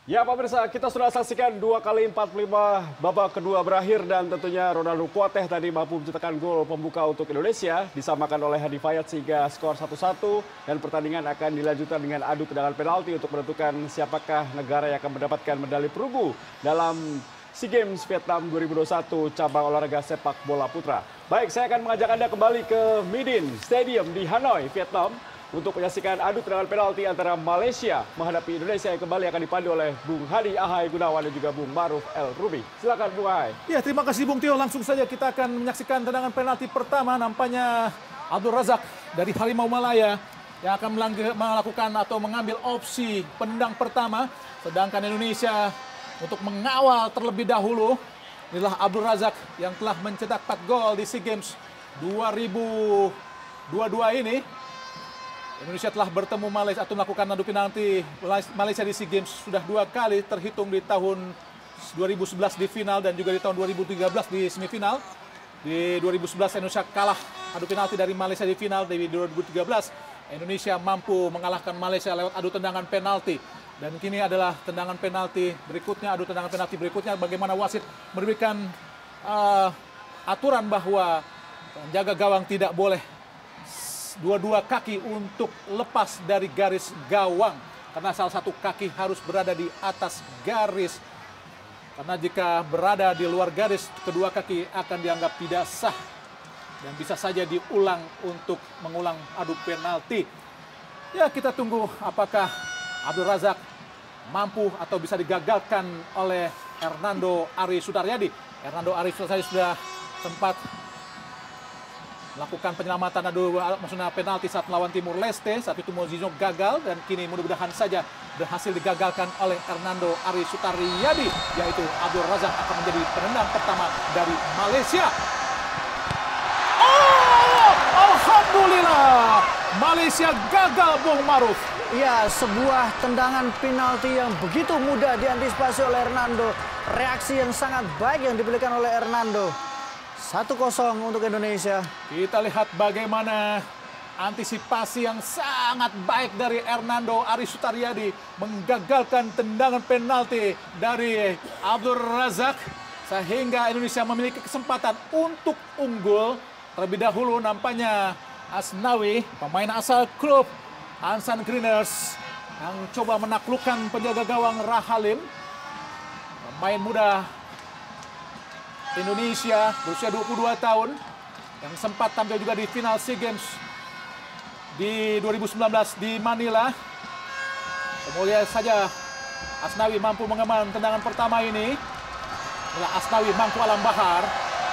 Ya pemirsa, kita sudah saksikan 2 kali 45 babak kedua berakhir dan tentunya Ronaldo Kuateh tadi mampu mencetakkan gol pembuka untuk Indonesia. Disamakan oleh Hadi Fayat sehingga skor 1-1 dan pertandingan akan dilanjutkan dengan adu tendangan penalti untuk menentukan siapakah negara yang akan mendapatkan medali perunggu dalam SEA Games Vietnam 2021 cabang olahraga sepak bola putra. Baik, saya akan mengajak Anda kembali ke Midin Stadium di Hanoi, Vietnam, untuk menyaksikan adu tendangan penalti antara Malaysia menghadapi Indonesia yang kembali akan dipandu oleh Bung Hadi Ahai Gunawan dan juga Bung Maruf El Rubi. Silakan Bung Ahai. Ya, terima kasih Bung Tio. Langsung saja kita akan menyaksikan tendangan penalti pertama. Nampaknya Abdul Razak dari Harimau Malaya yang akan melakukan atau mengambil opsi pendang pertama. Sedangkan Indonesia untuk mengawal terlebih dahulu. Inilah Abdul Razak yang telah mencetak 4 gol di SEA Games 2022 ini. Indonesia telah bertemu Malaysia atau melakukan adu penalti Malaysia di SEA Games sudah 2 kali, terhitung di tahun 2011 di final dan juga di tahun 2013 di semifinal. Di 2011 Indonesia kalah adu penalti dari Malaysia di final. Di 2013 Indonesia mampu mengalahkan Malaysia lewat adu tendangan penalti. Dan kini adalah tendangan penalti berikutnya, adu tendangan penalti berikutnya, bagaimana wasit memberikan aturan bahwa penjaga gawang tidak boleh dua-dua kaki untuk lepas dari garis gawang, karena salah satu kaki harus berada di atas garis. Karena jika berada di luar garis, kedua kaki akan dianggap tidak sah dan bisa saja diulang untuk mengulang adu penalti. Ya, kita tunggu apakah Abdul Razak mampu atau bisa digagalkan oleh Hernando Ari Sutaryadi. Hernando Ari Sutaryadi sudah sempat melakukan penyelamatan maksudnya penalti saat melawan Timur Leste. Saat itu Mozinho gagal dan kini mudah-mudahan saja berhasil digagalkan oleh Hernando Ari Sutaryadi, yaitu Abdul Razak akan menjadi penendang pertama dari Malaysia. Oh, alhamdulillah, Malaysia gagal, Bung Maruf. Ya, sebuah tendangan penalti yang begitu mudah diantisipasi oleh Hernando. Reaksi yang sangat baik yang diberikan oleh Hernando. 1-0 untuk Indonesia. Kita lihat bagaimana antisipasi yang sangat baik dari Hernando Ari Sutaryadi menggagalkan tendangan penalti dari Abdul Razak sehingga Indonesia memiliki kesempatan untuk unggul. Terlebih dahulu nampaknya Asnawi, pemain asal klub Ansan Greeners, yang coba menaklukkan penjaga gawang Rahalim, pemain muda Indonesia berusia 22 tahun yang sempat tampil juga di final SEA Games di 2019 di Manila. Semoga saja Asnawi mampu mengemban tendangan pertama ini. Adalah Asnawi Mangku Alam Bahar.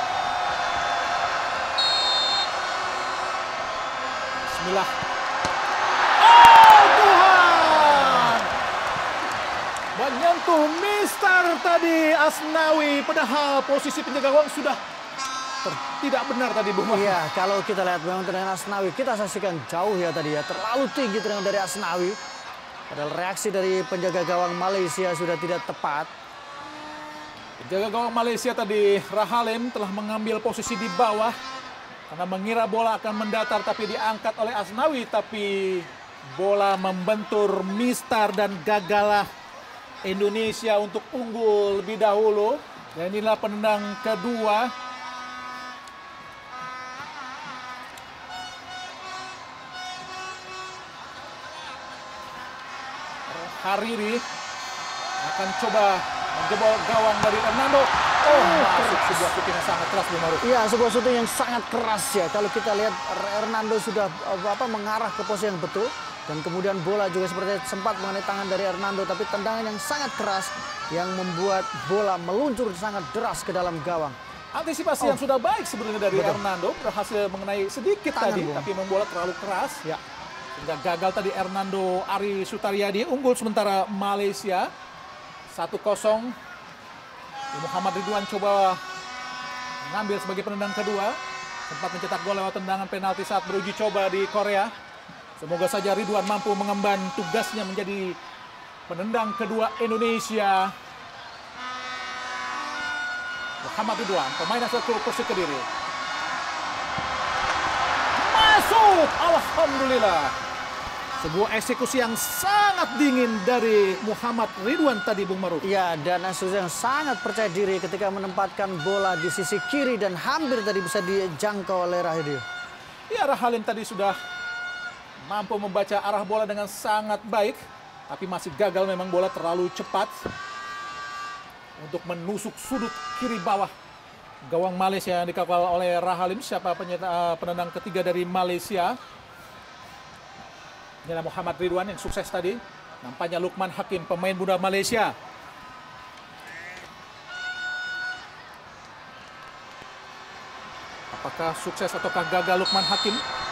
Bismillah. Oh Tuhan! Menyentuh Mister tadi Asnawi, padahal posisi penjaga gawang sudah tidak benar tadi, Bung. Iya, kalau kita lihat memang tendangan Asnawi, kita saksikan jauh ya tadi ya, terlalu tinggi tendangan dari Asnawi. Padahal reaksi dari penjaga gawang Malaysia sudah tidak tepat. Penjaga gawang Malaysia tadi, Rahalim, telah mengambil posisi di bawah karena mengira bola akan mendatar, tapi diangkat oleh Asnawi, tapi bola membentur Mistar dan gagallah Indonesia untuk unggul lebih dahulu. Dan inilah penendang kedua. Hariri akan coba menjebol gawang dari Hernando. Oh, masuk sebuah shooting yang sangat keras, Bung Maruf. Iya, sebuah shooting yang sangat keras ya. Kalau kita lihat Hernando sudah mengarah ke posisi yang betul. Dan kemudian bola juga seperti sempat mengenai tangan dari Hernando. Tapi tendangan yang sangat keras yang membuat bola meluncur sangat deras ke dalam gawang. Antisipasi yang sudah baik sebenarnya dari Hernando. Berhasil mengenai sedikit tangan, tadi. Tapi membola terlalu keras. Ya. Sehingga gagal tadi Hernando Ari Sutaryadi. Unggul sementara Malaysia 1-0. Muhammad Ridwan coba mengambil sebagai penendang kedua. Sempat mencetak gol lewat tendangan penalti saat beruji coba di Korea. Semoga saja Ridwan mampu mengemban tugasnya menjadi penendang kedua Indonesia. Muhammad Ridwan, pemain asal klub Persik Kediri. Masuk! Alhamdulillah. Sebuah eksekusi yang sangat dingin dari Muhammad Ridwan tadi, Bung Maruf. Ya, dan eksekusi yang sangat percaya diri ketika menempatkan bola di sisi kiri dan hampir tadi bisa dijangkau oleh Rahidil. Ya, Rahalim tadi sudah mampu membaca arah bola dengan sangat baik, tapi masih gagal, memang bola terlalu cepat untuk menusuk sudut kiri bawah gawang Malaysia yang dikawal oleh Rahalim. Siapa penendang ketiga dari Malaysia? Inilah Muhammad Ridwan yang sukses tadi. Nampaknya Lukman Hakim, pemain muda Malaysia. Apakah sukses ataukah gagal Lukman Hakim?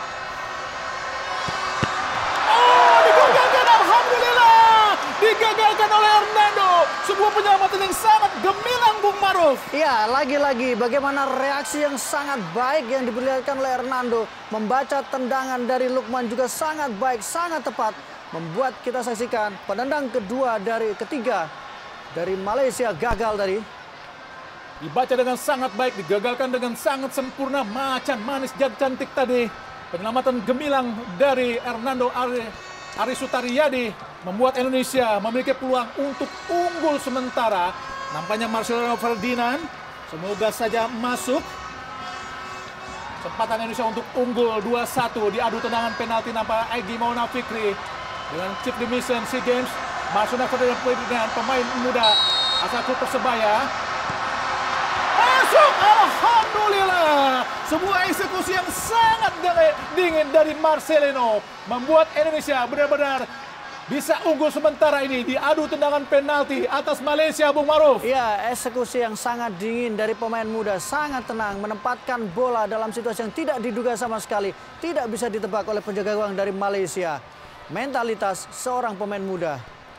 Oh, digagalkan, alhamdulillah! Digagalkan oleh Hernando. Sebuah penyelamatan yang sangat gemilang, Bung Maruf. Ya, lagi-lagi bagaimana reaksi yang sangat baik yang diperlihatkan oleh Hernando. Membaca tendangan dari Lukman juga sangat baik, sangat tepat. Membuat kita saksikan penendang ketiga dari Malaysia gagal tadi. Dibaca dengan sangat baik, digagalkan dengan sangat sempurna. Macan manis dan cantik tadi. Penyelamatan gemilang dari Hernando Ari Sutariyadi membuat Indonesia memiliki peluang untuk unggul sementara. Nampaknya Marcelino Ferdinand semoga saja masuk. Kesempatan Indonesia untuk unggul 2-1 diadu tendangan penalti. Nampak Egy Maulana Fikri dengan Chief Dimission SEA Games. Marcelino Ferdinand, pemain muda asal klub Persebaya. Masuk, alhamdulillah. Sebuah eksekusi yang sangat dingin dari Marcelino membuat Indonesia benar-benar bisa unggul sementara ini diadu tendangan penalti atas Malaysia, Bung Maruf. Ya, eksekusi yang sangat dingin dari pemain muda, sangat tenang menempatkan bola dalam situasi yang tidak diduga sama sekali, tidak bisa ditebak oleh penjaga gawang dari Malaysia. Mentalitas seorang pemain muda.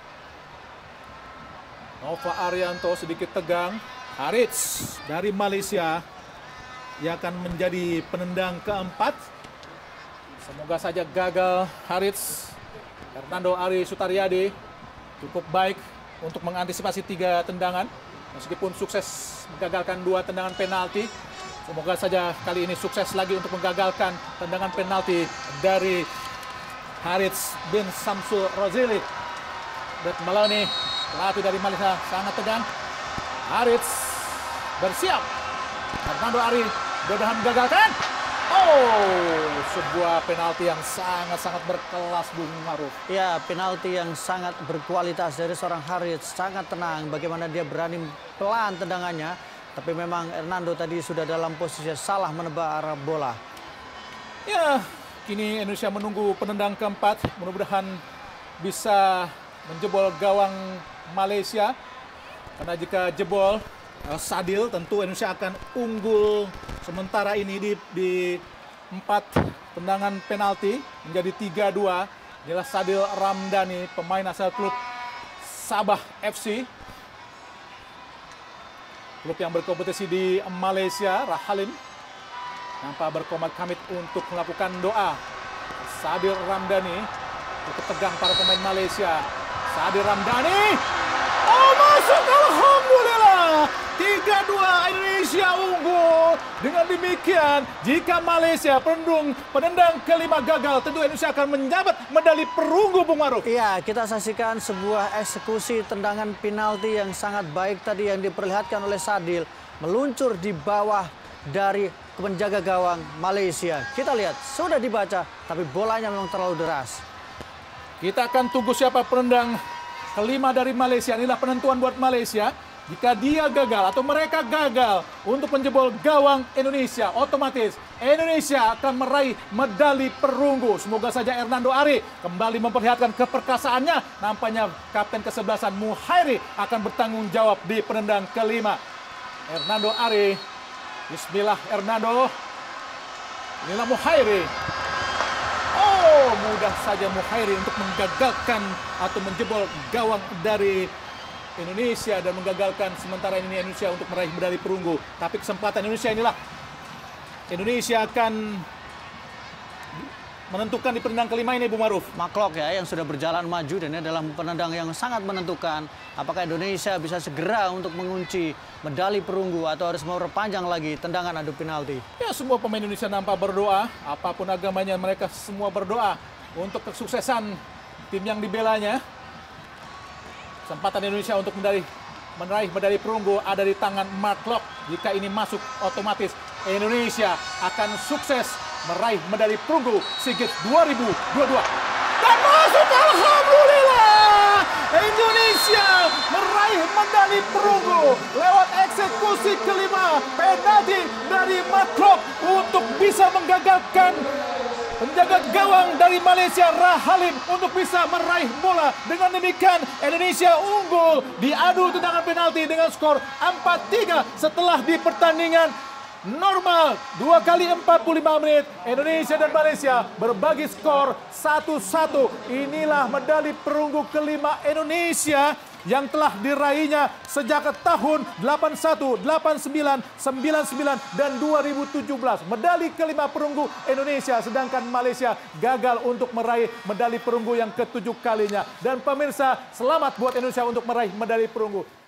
Nova Arianto sedikit tegang. Harits dari Malaysia yang akan menjadi penendang keempat. Semoga saja gagal Harits. Hernando Ari Sutariyadi cukup baik untuk mengantisipasi 3 tendangan. Meskipun sukses menggagalkan 2 tendangan penalti. Semoga saja kali ini sukses lagi untuk menggagalkan tendangan penalti dari Harits bin Samsul Rozili. Brett Maloney, pelatih dari Malaysia, sangat tegang. Harits bersiap. Hernando Ari mudah-mudahan menggagalkan. Oh, sebuah penalti yang sangat-sangat berkelas, Bung Maruf. Ya, penalti yang sangat berkualitas dari seorang Harits. Sangat tenang bagaimana dia berani pelan tendangannya. Tapi memang Hernando tadi sudah dalam posisi salah menebak arah bola. Ya, kini Indonesia menunggu penendang keempat. Mudah-mudahan bisa menjebol gawang Malaysia. Karena jika jebol Sadil, tentu Indonesia akan unggul sementara ini di 4 tendangan penalti menjadi 3-2. Inilah Sadil Ramdhani, pemain asal klub Sabah FC. Klub yang berkompetisi di Malaysia. Rahalim nampak berkomit untuk melakukan doa. Sadil Ramdhani cukup tegang para pemain Malaysia. Sadil Ramdhani, oh masuk, alhamdulillah. 3-2 Indonesia unggul. Dengan demikian, jika Malaysia penendang kelima gagal, tentu Indonesia akan menjabat medali perunggu, Bung Maruf. Iya, kita saksikan sebuah eksekusi tendangan penalti yang sangat baik tadi yang diperlihatkan oleh Sadil. Meluncur di bawah dari penjaga gawang Malaysia. Kita lihat, sudah dibaca, tapi bolanya memang terlalu deras. Kita akan tunggu siapa penendang kelima dari Malaysia. Inilah penentuan buat Malaysia. Jika dia gagal atau mereka gagal untuk menjebol gawang Indonesia, otomatis Indonesia akan meraih medali perunggu. Semoga saja Hernando Ari kembali memperlihatkan keperkasaannya. Nampaknya kapten ke-11 Muhairi akan bertanggung jawab di penendang kelima. Hernando Ari, bismillah Hernando. Inilah Muhairi. Oh, mudah saja Muhairi untuk menggagalkan atau menjebol gawang dari Indonesia dan menggagalkan sementara ini Indonesia untuk meraih medali perunggu. Tapi kesempatan Indonesia inilah. Indonesia akan menentukan di penendang kelima ini, Bu Maruf. Maklok ya yang sudah berjalan maju dan ini adalah penendang yang sangat menentukan. Apakah Indonesia bisa segera untuk mengunci medali perunggu atau harus memperpanjang lagi tendangan adu penalti. Ya, semua pemain Indonesia nampak berdoa. Apapun agamanya mereka semua berdoa. untuk kesuksesan tim yang dibelanya. Kesempatan Indonesia untuk meraih medali perunggu ada di tangan Mark Locke. Jika ini masuk, otomatis Indonesia akan sukses meraih medali perunggu SEA Games 2022. Dan masuk, alhamdulillah! Indonesia meraih medali perunggu lewat eksekusi kelima, penalti dari Mark Locke untuk bisa menggagalkan penjaga gawang dari Malaysia Rahalim untuk bisa meraih bola. Dengan demikian Indonesia unggul di adu tendangan penalti dengan skor 4-3 setelah di pertandingan normal 2 kali 45 menit. Indonesia dan Malaysia berbagi skor 1-1. Inilah medali perunggu kelima Indonesia yang telah diraihnya sejak tahun 81, 89, 99, dan 2017. Medali kelima perunggu Indonesia, sedangkan Malaysia gagal untuk meraih medali perunggu yang ke-7 kalinya. Dan pemirsa, selamat buat Indonesia untuk meraih medali perunggu.